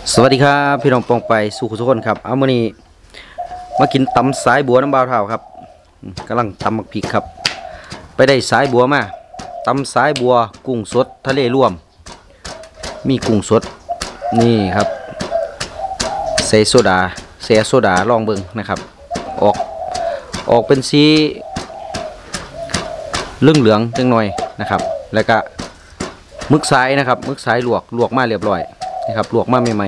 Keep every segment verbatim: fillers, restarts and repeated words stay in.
สวัสดีครับพี่น้องปองไปสู่ทุกคนครับเอามื่อนี้มากินตำสายบัวน้ำบาวเท่าครับกำลังตำมักพริกครับไปได้สายบัวมาตำสายบัวกุ้งสดทะเลรวมมีกุ้งสดนี่ครับใส่โซดาเสียโซดาลองเบิ่งนะครับออกออกเป็นสีเหลืองเหลืองจังหน่อยนะครับแล้วก็มึกสายนะครับมึกสายลวกลวกมาเรียบร้อยนะครับลวกมาใหม่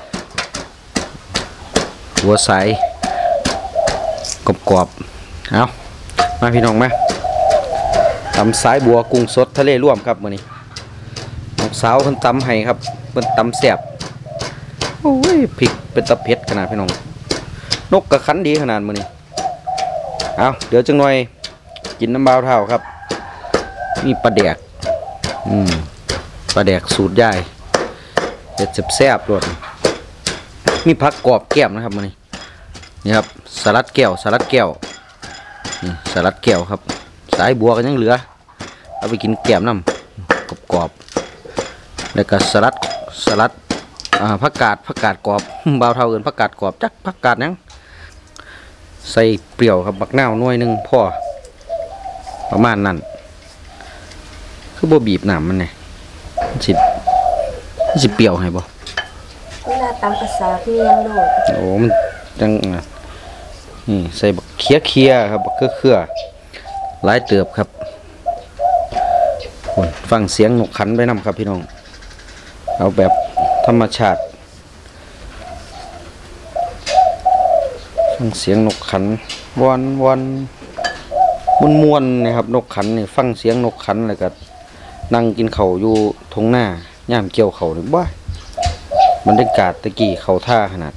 ๆหัวใสกรอบๆเอามาพี่น้องมาตำสายบัวกุ้งสดทะเลร่วมครับมื้อนี้น้องสาวเพิ่นตำให้ครับเพิ่นตำแซ่บโอ้ยพริกเป็นตะเผ็ดขนาดพี่น้องนกกระขันดีขนาดมื้อนี้เอาเดี๋ยวจังหน่อยกินน้ำบ่าวเท่าครับมีปลาแดกอืมปลาแดกสูตรยายเด็ดแซ่บๆด้วยมีผักกรอบแก้มนะครับมันนี่นี่ครับสลัดแก้วสลัดแก้วนี่สลัดแก้วครับสายบัวกันยังเหลือเอาไปกินแก้มน้ำกรอบๆแล้วก็สลัดสลัดผักกาดผักกาดกรอบบ่าวเท่าเอินผักกาดกรอบจักผักกาดยังใส่เปรี้ยวครับบักนาวหน่วยหนึ่งพ่อประมาณนั้นคือบ่บีบน้ำมันเนี่ยสิสิเปรี้ยวให้บ่เวลาตำภาษาคือยังโดดโอ้มันจังนี่ใส่บักเคี้ยเคี้ยครับบักเครือเครือหลายเติบครับฟังเสียงนกขันไปนำครับพี่น้องเอาแบบธรรมชาติฟังเสียงนกขันวันวันมวนมวนนะครับนกขันนี่ฟังเสียงนกขันอะไรกันนั่งกินเข่าอยู่ทงหน้าย่ามเกี่ยวเข่าหรือบ้ามันได้กาดตะกี้เข่าท่าขนาด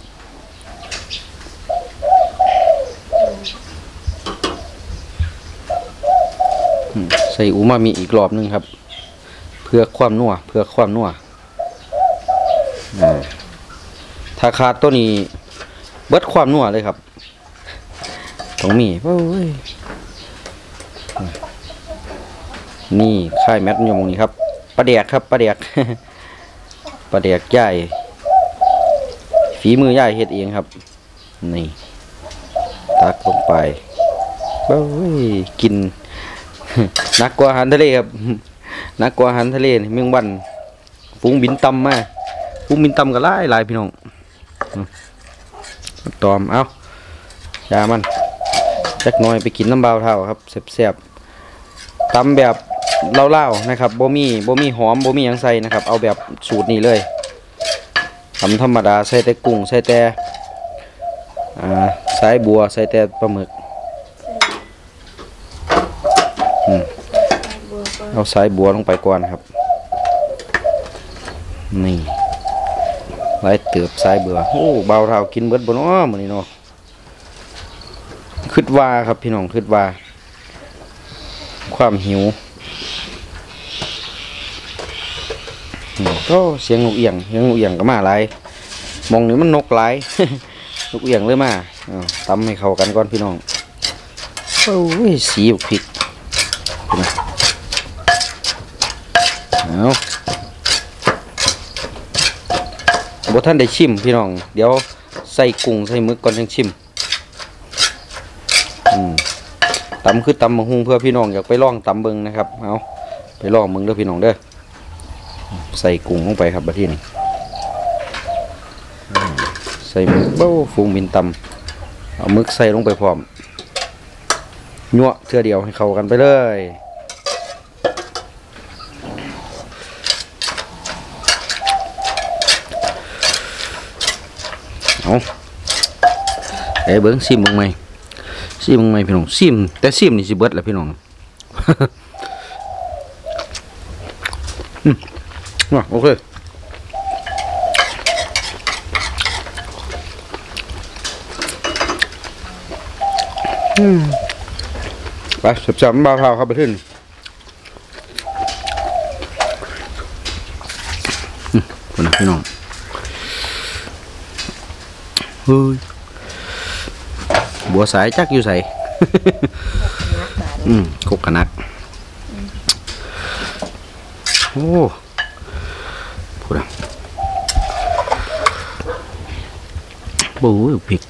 ใส่อูมามิอีกรอบนึงครับเพื่อความนัวเพื่อความนัวถ้าขาดตัวนี้เบิดความนัวเลยครับต้องมีโอ้ยนี่ค่ายแมทอยู่ตรงนี้ครับปลาแดกครับปลาแดกปลาแดกใหญ่ฝีมือใหญ่เฮ็ดเองครับนี่ตักลงไปเบ้ยกินนักกว่าอาหารทะเลครับนักกว่าอาหารทะเลเมืองวันฟุ้งบินตำมาฟุ้งบินตำก็หลายหลายพี่น้องตอมเอายามันจักหน่อยไปกินน้ำเบาเท่าครับแซ่บๆตำแบบเล่าๆนะครับบ่มีบ่มีหอมบ่มีหยังใส่นะครับเอาแบบสูตรนี้เลยทำธรรมดาใส่แต่กุ้งใส่แต่อ่าสายบัวใส่แต่ปลาหมึกอืมเอาสายบัวลงไปก่อนครับนี่ไล่เติบสายเบื่อโอ้เบาเท่ากินเบิดบ่เนาะมื้อนี้เนาะคิดว่าครับพี่น้องคิดว่าความหิวก็เสียงนกเอียงเสียงนกเอียงก็มาหลายมองนี่มันนกหลาย นกเอียงเลยมาตำให้เข้ากันก่อนพี่น้องโอ้ยสีพริกเอาบ่ท่านได้ชิมพี่น้องเดี๋ยวใส่กุ้งใส่หมึกก่อนยังชิมตำคือตำมะฮุงเพื่อพี่น้องอยากไปลองตำเบิงนะครับเอาไปลองมึงเด้อพี่น้องเด้อใส่กุ้งลงไปครับบัดนี้ใส่หมึกเบ้าฟูงบินตำเอาหมึกใส่ลงไปพร้อมยั่วเทื่อเดียวให้เข้ากันไปเลยเอาเอ้เบิ้งซิมมึงไหมซิมมึงไหมพี่น้องซิมแต่ซิมนี่สิเบิดแหละพี่น้องอืมโอเคไปสับๆบ้าเผาครับไปขึ้นคนนะพี่น้องเฮ้ยบัวสายจักอยู่ใส่อืมคุกกระนักโอ้พูดอ่ะบู๊พริก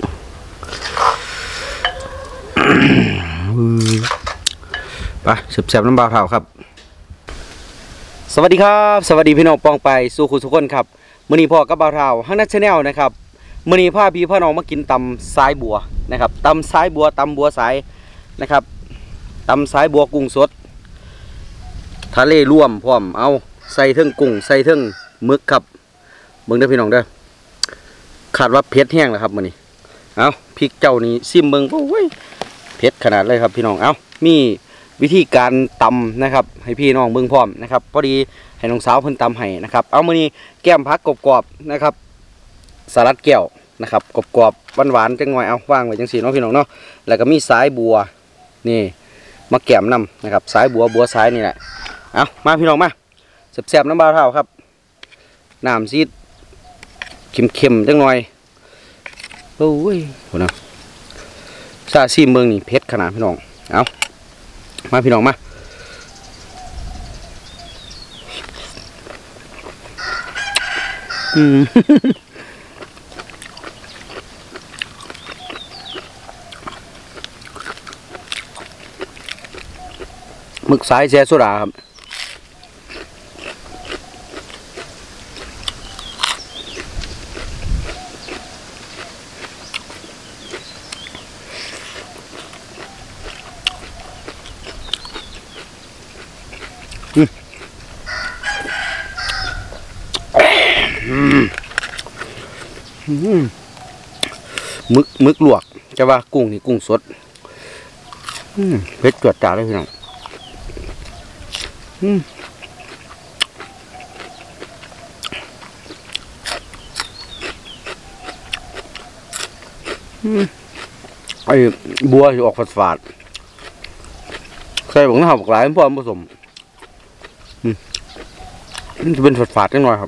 ไปเสียบๆน้ำเบาเท่าครับสวัสดีครับสวัสดีพี่น้องปองไปสู่คุณทุกคนครับมื้อนี้พ่อกับเบาเท่าฮังนัทชาแนลนะครับมื้อนี้พาพี่พ่อน้องมากินตำสายบัวนะครับตำสายบัวตำบัวสายนะครับตำสายบัวกุ้งสดทะเลร่วมพร้อมเอาใส่เทิงกุ้งใส่เทิงหมึกครับเบิ่งเด้อพี่น้องเด้อขาดว่าเผ็ดแห้งแล้วครับมื้อนี้เอาพริกเจ้านี่ซิมเบิ่งโอ้ยเผ็ดขนาดเลยครับพี่น้องเอามีวิธีการตำนะครับให้พี่น้องเบิ่งพร้อมนะครับพอดีให้น้องสาวเพิ่นตำให้นะครับเอามื้อนี้แก้มผักกรอบๆนะครับสลัดแก้วนะครับกรอบๆหวานๆจังหน่อยเอาวางไว้จังซี่เนาะพี่น้องเนาะแล้วก็มีสายบัวนี่มาแก้มนำนะครับสายบัวบัวสายนี่แหละเอามาพี่น้องมาแซ่บๆน้ำเบาเท่าครับน้ำซีดเค็มๆจังหน่อยโอ้ยโหนะซาซีเมืองนี่เผ็ดขนาดพี่น้องเอามาพี่น้องมาอืม หมึกสายแซ่โซดาครับมึกมึกลวกจะว่ากุ้งนี่กุ้งสดเผ็ดจวดจ้าเลยพี่น้องไอ้บัวจะออกฝาดๆใส่บังหน้าบักหลายพร้อมผสมมันจะเป็นฝาดๆนิดหน่อยครับ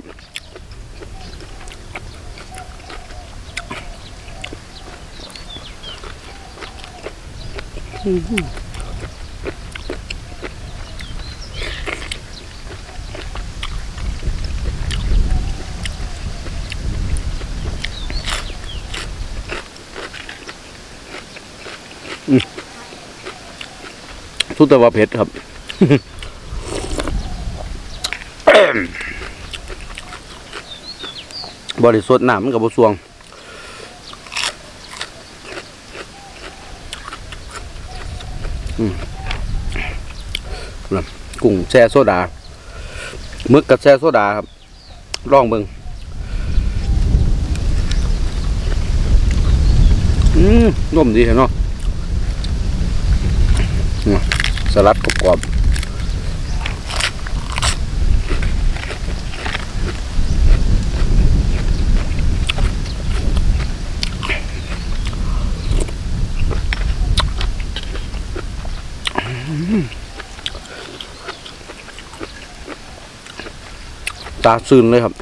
ทุกแต่ว่าเผ็ดครับ บริสุทธิ์น้ำมันกับบสวงกุ้งแช่โซดาหมึกกับแช่โซดาครับลองเบิ่งอืมนุ่มดีเนาะสลัดกรอบตาซึนเลยครับ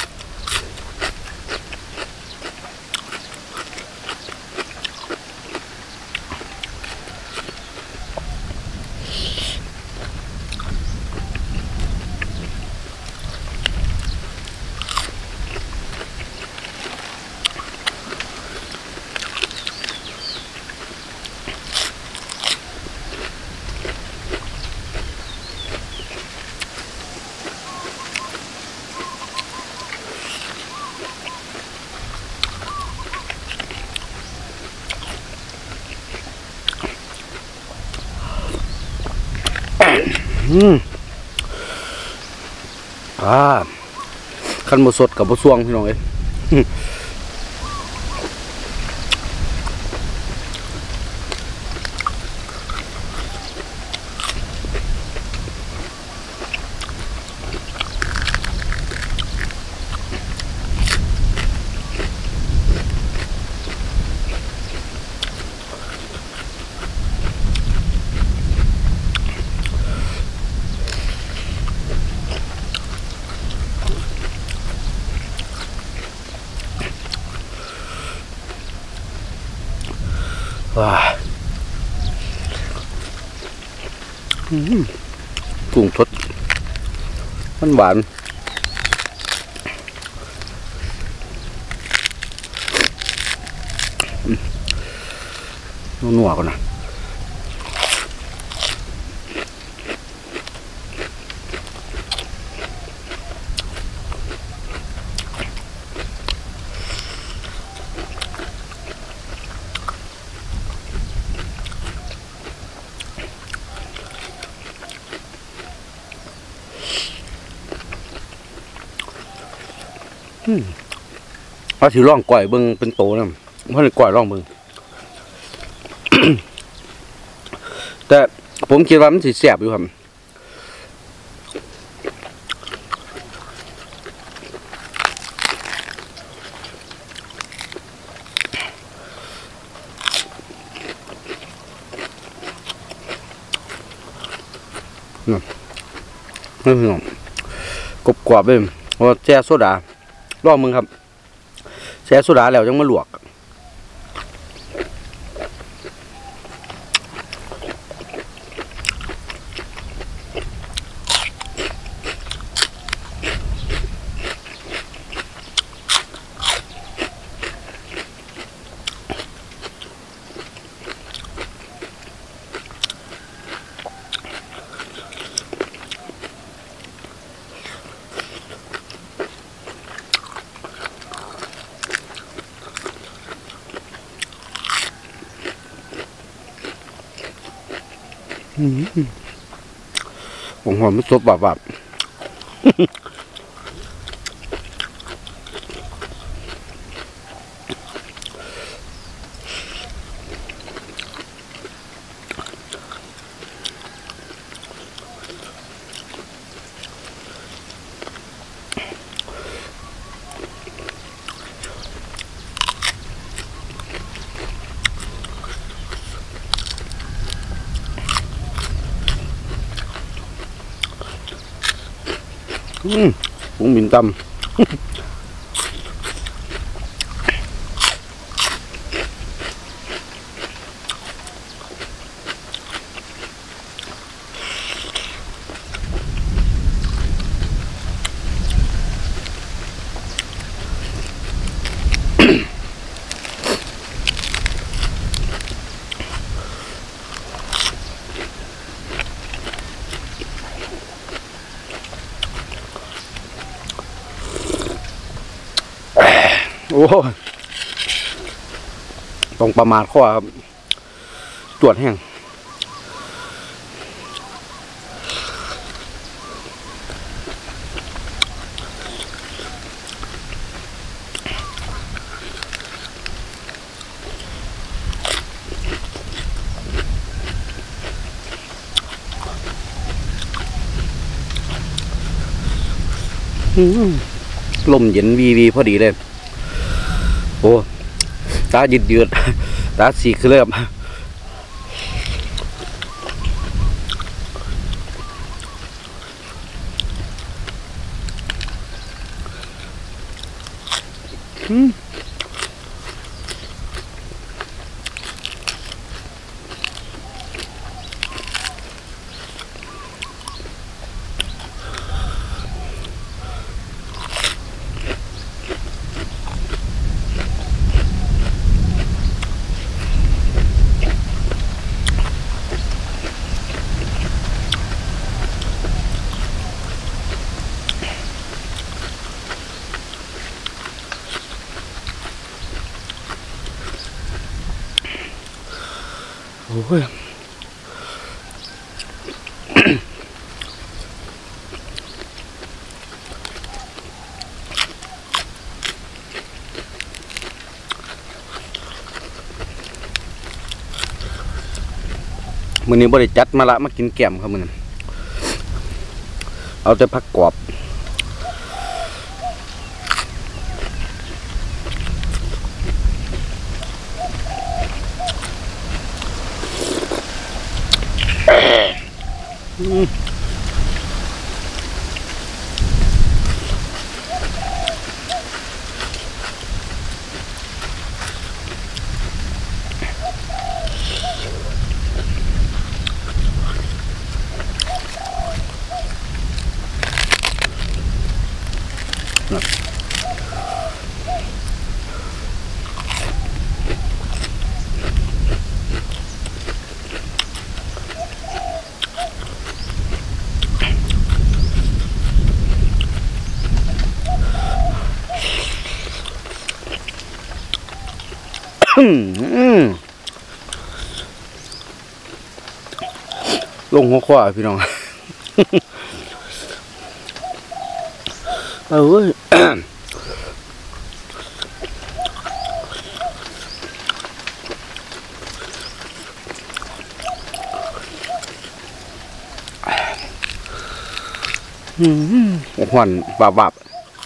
อืมอ่าขันบดสดกับบดสวงพี่น้องเอ้ยว้ากุ้งสดมันหวานนัวๆก่อนนะว่าถือร่องก่อยเบิ้งเป็นโตนะเพราะในก่อยร่องเบิ้ง แต่ผมคิดว่ามันสิแซ่บอยู่ครับนี่นี่พี่น้องกรอบกรอบเลยเพราะแช่โซดาลองมึงครับแช่โซดาแล้วยังมาลวกผมหอมมันสดแบบแบบอืมผมบินตำ โอ้ต้องประมาทข้อครับตรวจแห้งลมเย็นวีวีพอดีเลยโอ้ตายืดยืดตาสีเคลือบอืมโอ้ยมื้อนี้บริจัดมาละมากินแกมครับมื้อนี้เอาแต่ผักกรอบอืมลงหัวขวาพี่น้องเอ้ยอืมหวานบาบาบ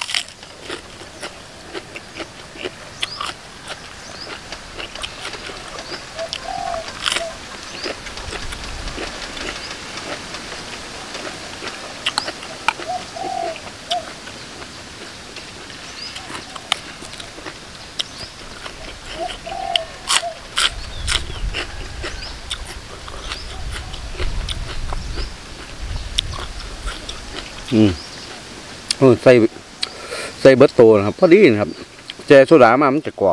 อืมใส่ใส่เบิร์ตโตนะครับพอดีนะครับแจโซดามามันจะกรอบ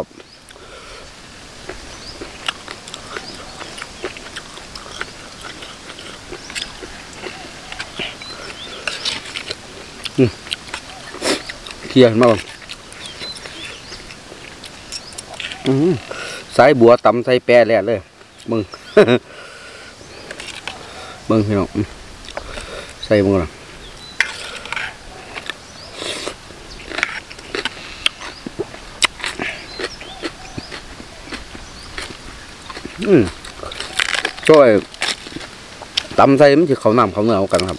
เคลียร์มาบ้างสายบัวตำใส่แปรแหละเลยมึง มึงพี่น้องใส่มึงก่อนอืมช่วยตำใส่มันจะเขาน้ำเขาเนื้อกันครับ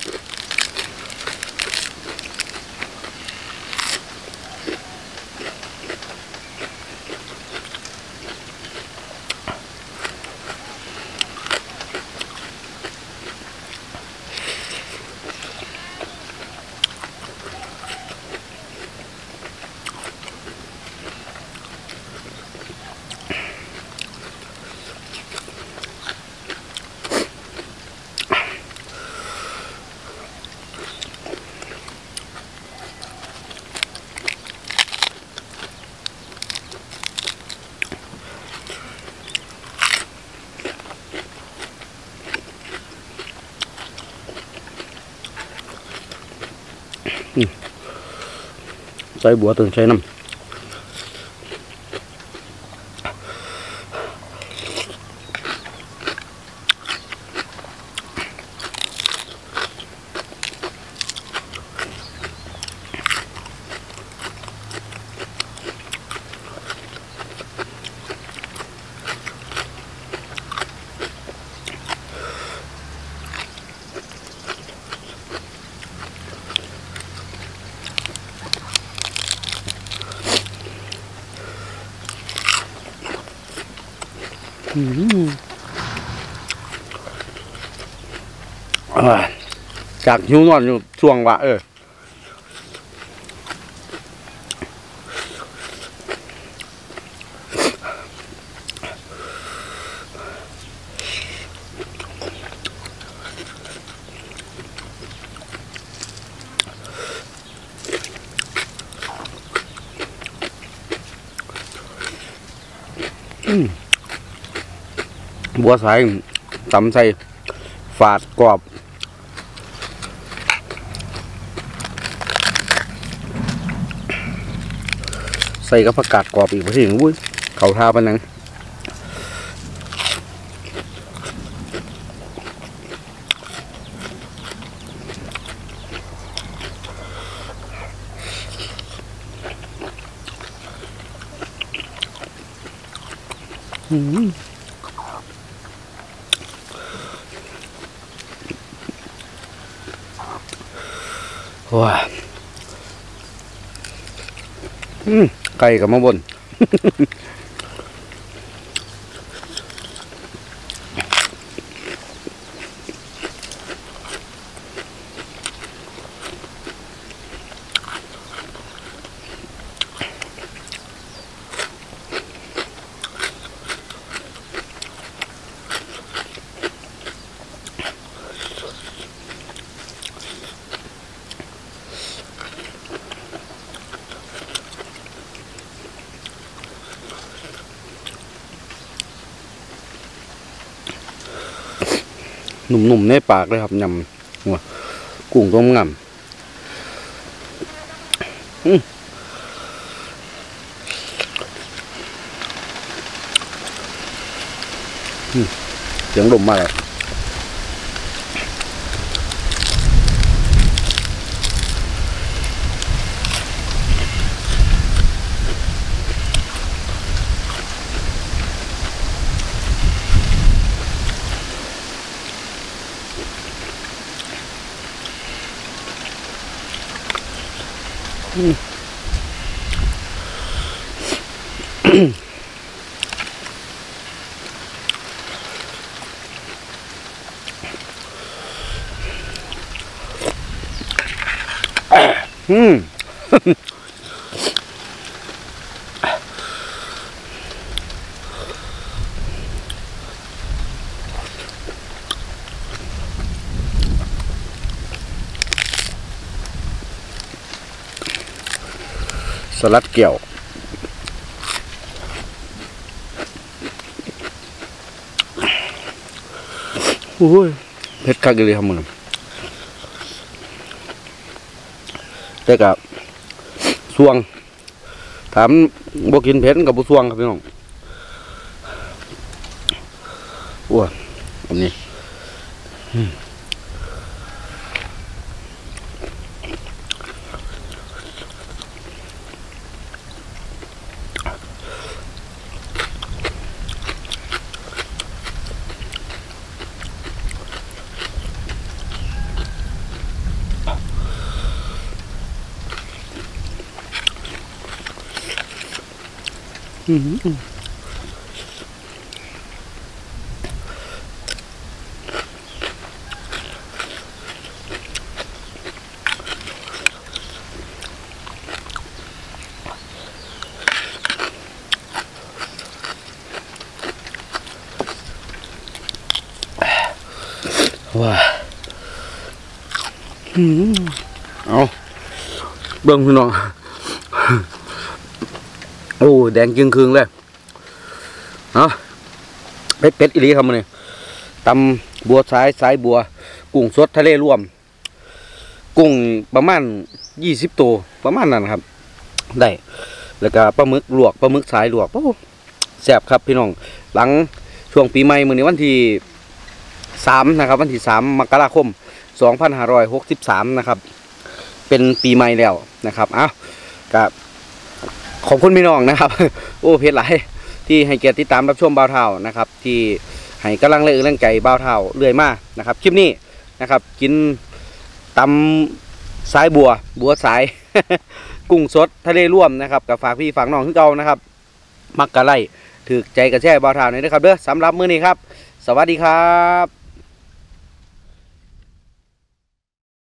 ใส่บัวต้องใช้น้ำจากหิวนอนอยู่ช่วงวะเออบัวสายตำใส่ฝาดกรอบใส่กับผักกาดกรอบอีกพอดีอุ้ยเขาท่าปะนังอืมว้าอืมไก่กับมะบน หนุ่มๆในปากเลยครับยำหัวกุ้งต้มงำเสียงลมมาแล้วอืมอืมสลัดเกี่ยวโอ้ยเผ็ดคักเลยครับมึงแต่กับสวงถามบ่กินเผ็ดกับบ่สวงครับพี่น้องโอ้ยอันนี้อืมว้าอืมเอาเบิ่งพี่น้องโอ้แดงจึงคืงเลยเนาะเป็ดเป็ดอีหลีครับมันนี่ตำบัวสายสายบัวกุ้งสดทะเลรวมกุ้งประมาณยี่สิบตัวประมาณนั้นครับได้แล้วก็ปลาหมึกลวกปลาหมึกสายลวกโอ้แซ่บครับพี่น้องหลังช่วงปีใหม่มื้อนี้วันที่สามนะครับวันที่สามมกราคมสองพันห้าร้อยหกสิบสามนะครับเป็นปีใหม่แล้วนะครับอ้าวกับขอบคุณพี่น้องนะครับโอ้เพจหลายที่ให้เกียรติติดตามรับชมบ่าวเท่านะครับที่ให้กำลังเลยเรื่องไก่บ่าวเท่าเรื่อยมานะครับคลิปนี้นะครับกินตำสายบัวบัวสาย กุ้งสดทะเลร่วมนะครับกับฝากพี่ฝากน้องขึ้นเก่านะครับมักกะไล่ถือใจกระแช่บ่าวเท่านี่นะครับเด้อสำหรับมื้อนี้ครับสวัสดีครับ